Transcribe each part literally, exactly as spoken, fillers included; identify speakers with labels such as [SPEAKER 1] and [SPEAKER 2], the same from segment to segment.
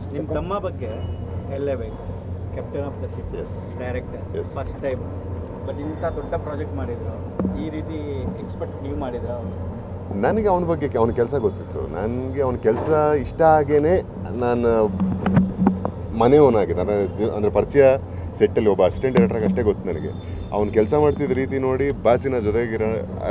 [SPEAKER 1] ನಿಮ್ಮ ತಮ್ಮ ಬಗ್ಗೆ ಹೇಳಲೇಬೇಕು. Captain of the ship,
[SPEAKER 2] as
[SPEAKER 1] director,
[SPEAKER 2] as
[SPEAKER 1] first time. But ಇಂಥ ದೊಡ್ಡ ಪ್ರಾಜೆಕ್ಟ್ ಮಾಡಿದ್ರು, ಈ ರೀತಿ ಎಕ್ಸ್ಪೆಕ್ಟ್ ನೀವು ಮಾಡಿದ್ರ?
[SPEAKER 2] ನನಗೆ ಅವನ ಬಗ್ಗೆ ಅವನ ಕೆಲಸ ಗೊತ್ತಿತ್ತು. ನನಗೆ ಅವನ ಕೆಲಸ ಇಷ್ಟ ಆಗೇನೆ ನಾನು ಮನೆಯವನಾಗಿ ನನ್ನ ಅಂದರೆ ಪರಿಚಯ ಸೆಟ್ಟಲ್ಲಿ ಒಬ್ಬ ಅಸಿಸ್ಟೆಂಟ್ ಡೈರೆಕ್ಟ್ರಾಗ ಅಷ್ಟೇ ಗೊತ್ತು ನನಗೆ. ಅವ್ನು ಕೆಲಸ ಮಾಡ್ತಿದ್ದ ರೀತಿ ನೋಡಿ ಬಾಸಿನ ಜೊತೆಗಿರೋ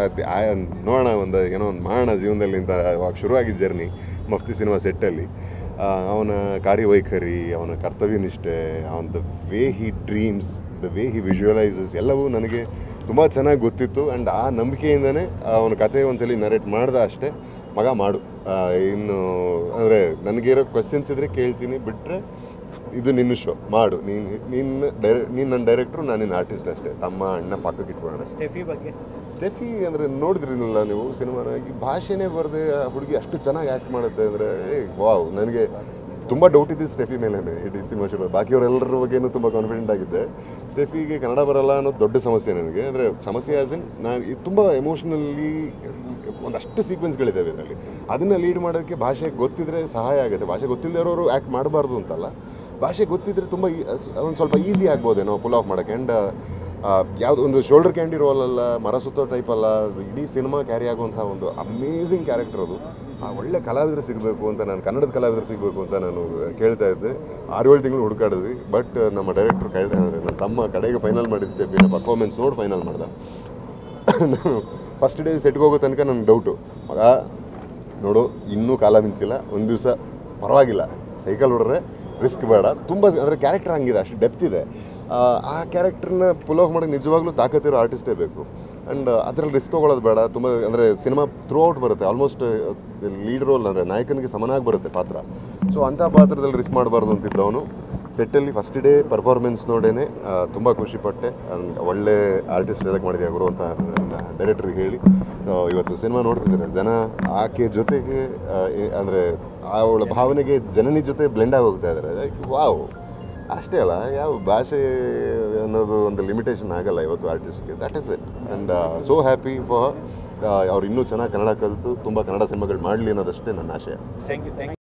[SPEAKER 2] ನೋಡೋಣ ಒಂದು ಏನೋ ಒಂದು ಮಾಡೋಣ ಜೀವನದಲ್ಲಿ ಅಂತ ಅವಾಗ ಶುರುವಾಗಿದ್ದ ಜರ್ನಿ ಮಫ್ತಿ ಸಿನಿಮಾ ಸೆಟ್ಟಲ್ಲಿ. ಅವನ ಕಾರ್ಯವೈಖರಿ, ಅವನ ಕರ್ತವ್ಯನಿಷ್ಠೆ, ಅವನ the way he dreams, the way he visualizes ಎಲ್ಲವೂ ನನಗೆ ತುಂಬ ಚೆನ್ನಾಗಿ ಗೊತ್ತಿತ್ತು. ಆ್ಯಂಡ್ ಆ ನಂಬಿಕೆಯಿಂದನೇ ಅವನ ಕತೆ ಒಂದ್ಸಲಿ ನರೇಟ್ ಮಾಡ್ದೆ ಅಷ್ಟೇ. ಮಗ ಮಾಡು, ಇನ್ನು ಅಂದರೆ ನನಗಿರೋ ಕ್ವೆಶ್ಚನ್ಸ್ ಇದ್ದರೆ ಕೇಳ್ತೀನಿ, ಬಿಟ್ಟರೆ ಇದು ನಿನ್ನ ಶೋ ಮಾಡು. ನೀನು ನಿನ್ನ ಡೈರೆ ನೀನು ನನ್ನ ಡೈರೆಕ್ಟ್ರು, ನಾನು ನಿನ್ನ ಆರ್ಟಿಸ್ಟ್ ಅಷ್ಟೇ. ತಮ್ಮ ಅಣ್ಣ ಪಕ್ಕಕ್ಕೆ ಇಟ್ಕೊಳ್ಳೋಣ.
[SPEAKER 1] ಸ್ಟೆಫಿ ಬಗ್ಗೆ?
[SPEAKER 2] ಸ್ಟೆಫಿ ಅಂದರೆ ನೋಡಿದ್ರಿಲ್ಲ ನೀವು ಸಿನಿಮಾನ, ಈ ಭಾಷೆನೇ ಬರದೆ ಹುಡುಗಿ ಅಷ್ಟು ಚೆನ್ನಾಗಿ ಆ್ಯಕ್ಟ್ ಮಾಡುತ್ತೆ ಅಂದರೆ ಏ ವಾವ್. ನನಗೆ ತುಂಬ ಡೌಟ್ ಇದ್ದಿದ್ದು ಸ್ಟೆಫಿ ಮೇಲೆ ಇಡೀ ಸಿನಿಮಾ ಶುರು. ಬಾಕಿಯವರೆಲ್ಲರ ಬಗ್ಗೆನೂ ತುಂಬ ಕಾನ್ಫಿಡೆಂಟ್ ಆಗಿದ್ದೆ. ಸ್ಟೆಫಿಗೆ ಕನ್ನಡ ಬರಲ್ಲ ಅನ್ನೋದು ದೊಡ್ಡ ಸಮಸ್ಯೆ ನನಗೆ. ಅಂದರೆ ಸಮಸ್ಯೆ ಆ್ಯಸ್ ಇನ್ ನಾನು ತುಂಬ ಎಮೋಷ್ನಲಿ ಒಂದಷ್ಟು ಸೀಕ್ವೆನ್ಸ್ಗಳಿದ್ದಾವೆ ಇದರಲ್ಲಿ. ಅದನ್ನು ಲೀಡ್ ಮಾಡೋಕ್ಕೆ ಭಾಷೆ ಗೊತ್ತಿದ್ರೆ ಸಹಾಯ ಆಗುತ್ತೆ. ಭಾಷೆ ಗೊತ್ತಿಲ್ಲದವರು ಆ್ಯಕ್ಟ್ ಮಾಡಬಾರ್ದು ಅಂತಲ್ಲ, ಭಾಷೆ ಗೊತ್ತಿದ್ರೆ ತುಂಬ ಒಂದು ಸ್ವಲ್ಪ ಈಸಿ ಆಗ್ಬೋದೇನೋ ಪುಲ್ ಆಫ್ ಮಾಡೋಕ್ಕೆ. ಆ್ಯಂಡ್ ಯಾವುದೋ ಒಂದು ಶೋಲ್ಡರ್ ಕ್ಯಾಂಡಿ ರೋಲ್ ಅಲ್ಲ, ಮರ ಸುತ್ತೋ ಟೈಪ್ ಅಲ್ಲ, ಇಡೀ ಸಿನಿಮಾ ಕ್ಯಾರಿ ಆಗುವಂಥ ಒಂದು ಅಮೇಝಿಂಗ್ ಕ್ಯಾರೆಕ್ಟರ್ ಅದು. ಆ ಒಳ್ಳೆ ಕಲಾವಿದರು ಸಿಗಬೇಕು ಅಂತ ನಾನು, ಕನ್ನಡದ ಕಲಾವಿದರು ಸಿಗಬೇಕು ಅಂತ ನಾನು ಕೇಳ್ತಾ ಇದ್ದೆ. ಆರು ಏಳು ತಿಂಗಳು ಹುಡುಕಾಡಿದ್ವಿ. ಬಟ್ ನಮ್ಮ ಡೈರೆಕ್ಟ್ರು ಕೈ ಅಂದರೆ ನನ್ನ ತಮ್ಮ ಕಡೆಗೆ ಫೈನಲ್ ಮಾಡಿದ ಸ್ಟೆಪ್ಪಿನ ಪರ್ಫಾರ್ಮೆನ್ಸ್ ನೋಡಿ ಫೈನಲ್ ಮಾಡ್ದೆ. ನಾನು ಫಸ್ಟ್ ಡೇ ಸೆಟ್ಗೆ ಹೋಗೋ ತನಕ ನನಗೆ ಡೌಟು, ಮಗ ನೋಡು ಇನ್ನೂ ಕಾಲ ಮಿಂಚಿಲ್ಲ, ಒಂದು ದಿವಸ ಪರವಾಗಿಲ್ಲ, ಸೈಕಲ್ ಹೊಡ್ರೆ ರಿಸ್ಕ್ ಬೇಡ. ತುಂಬ ಅಂದರೆ ಕ್ಯಾರೆಕ್ಟರ್ ಹಂಗಿದೆ, ಅಷ್ಟು ಡೆಪ್ತ್ ಇದೆ. ಆ ಕ್ಯಾರೆಕ್ಟರ್ನ ಪುಲ್ ಆಫ್ ಮಾಡೋಕ್ಕೆ ನಿಜವಾಗ್ಲೂ ತಾಕತ್ತಿರೋ ಆರ್ಟಿಸ್ಟೇ ಬೇಕು. ಆ್ಯಂಡ್ ಅದರಲ್ಲಿ ರಿಸ್ಕ್ ತೊಗೊಳ್ಳೋದು ಬೇಡ. ತುಂಬ ಅಂದರೆ ಸಿನಿಮಾ ಥ್ರೂ ಔಟ್ ಬರುತ್ತೆ, ಆಲ್ಮೋಸ್ಟ್ ಲೀಡ್ ರೋಲ್ ಅಂದರೆ ನಾಯಕನಿಗೆ ಸಮನಾಗಿ ಬರುತ್ತೆ ಪಾತ್ರ. ಸೊ ಅಂಥ ಪಾತ್ರದಲ್ಲಿ ರಿಸ್ಕ್ ಮಾಡಬಾರ್ದು ಅಂತಿದ್ದವನು ಸೆಟ್ಟಲ್ಲಿ ಫಸ್ಟ್ ಡೇ ಪರ್ಫಾರ್ಮೆನ್ಸ್ ನೋಡೇ ತುಂಬ ಖುಷಿಪಟ್ಟೆ. ಆ್ಯಂಡ್ ಒಳ್ಳೆ ಆರ್ಟಿಸ್ಟ್ ಸೆಲೆಕ್ಟ್ ಮಾಡಿದೆ ಗುರು ಅಂತ ಡೈರೆಕ್ಟ್ರಿಗೆ ಹೇಳಿ ಇವತ್ತು ಸಿನಿಮಾ ನೋಡ್ತಿದ್ದಾರೆ ಜನ. ಆಕೆ ಜೊತೆಗೆ ಅಂದರೆ ಅವಳ ಭಾವನೆಗೆ ಜನನಿ ಜೊತೆ ಬ್ಲೆಂಡ್ ಆಗಿ ಹೋಗ್ತಾ ಇದ್ದಾರೆ. Like wow. ಅಷ್ಟೇ ಅಲ್ಲ, ಯಾವ ಭಾಷೆ ಅನ್ನೋದು ಒಂದು ಲಿಮಿಟೇಷನ್ ಆಗಲ್ಲ ಇವತ್ತು ಆರ್ಟಿಸ್ಟ್ಗೆ. That is it. And so happy for ಅವ್ರು ಇನ್ನೂ ಚೆನ್ನಾಗಿ ಕನ್ನಡ ಕಲಿತು ತುಂಬ ಕನ್ನಡ ಸಿನಿಮಾಗಳು ಮಾಡಲಿ ಅನ್ನೋದಷ್ಟೇ ನನ್ನ ಆಶಯ.
[SPEAKER 1] Thank you thank you